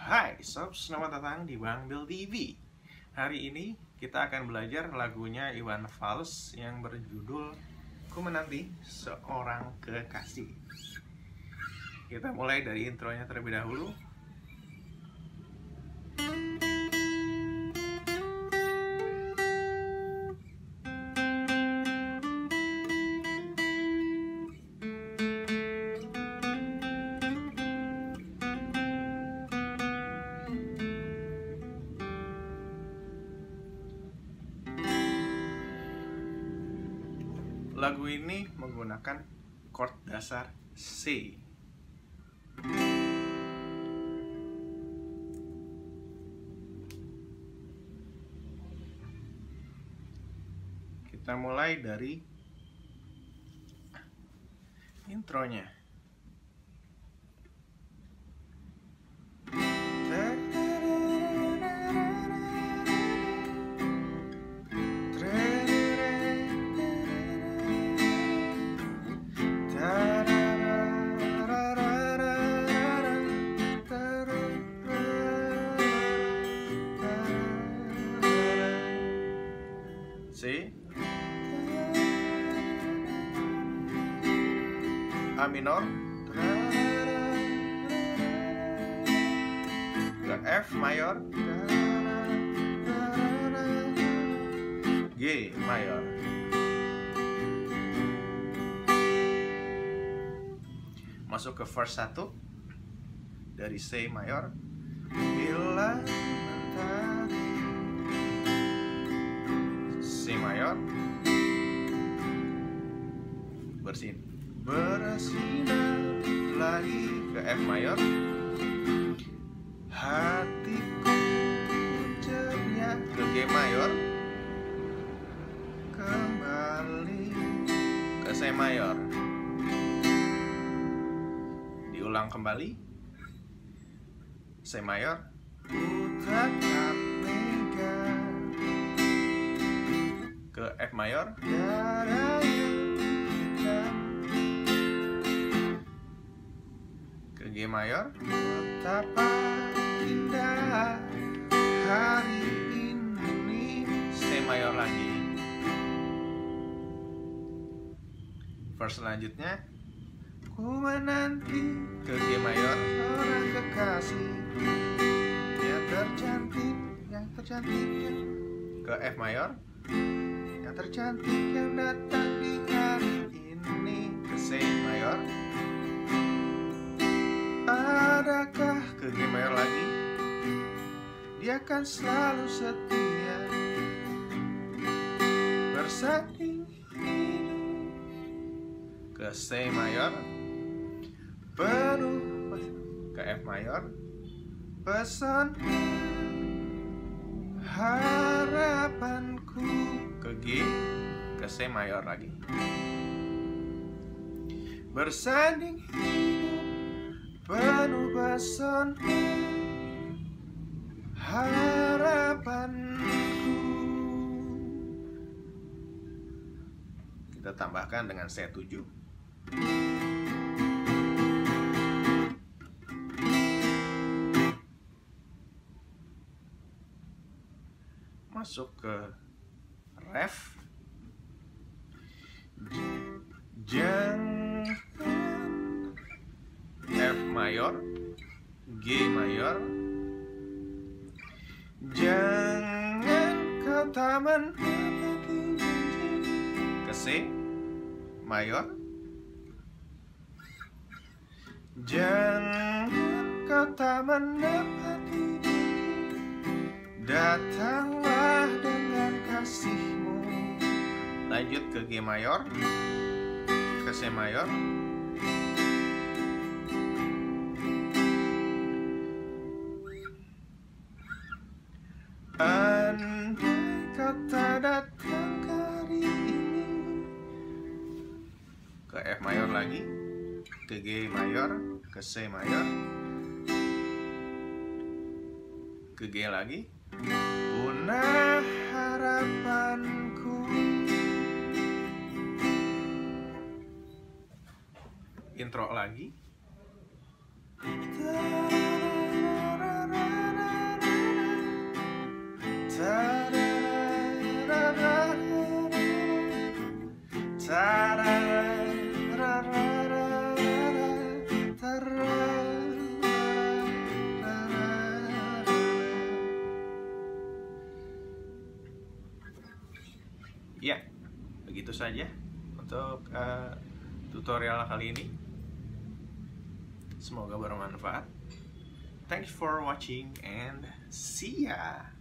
Hai Sob, selamat datang di Bang Bill TV. Hari ini kita akan belajar lagunya Iwan Fals yang berjudul Ku Menanti Seorang Kekasih. Kita mulai dari intronya terlebih dahulu. Lagu ini menggunakan chord dasar C. Kita mulai dari intronya. C, A minor, ke F mayor, G mayor. Masuk ke verse 1 dari C mayor. Bila mentari, C mayor, bersinar lagi ke F mayor. Hatiku ceria ke G mayor, kembali ke C mayor. Diulang kembali, C mayor, ku tetap mega ke F mayor, ke G mayor. Betapa indah hari ini, C mayor lagi. Verse selanjutnya, ku menanti ke G mayor seorang kekasih yang tercantik ke F mayor, yang tercantik yang datang di hari ini, ke C mayor. Adakah ke G mayor lagi, dia kan selalu setia bersanding hidup, ke C mayor. Penuh ke F mayor, pesan harapanku, ke G, ke C mayor lagi. Bersanding hidup penuh pesan harapanku. Kita tambahkan dengan C7. Masuk ke ref. Jangan F mayor, G mayor, jangan kau tak menepati janji, ke C mayor. Jangan kau tak menepati janji, datanglah dengan kasihmu. Lanjut ke G mayor, ke C mayor. Andai kau tak datang hari ini, ke F mayor lagi, ke G mayor, ke C mayor, ke G lagi. Punah harapanku. Intro lagi. Ya, begitu saja untuk tutorial kali ini. Semoga bermanfaat. Thanks for watching and see ya.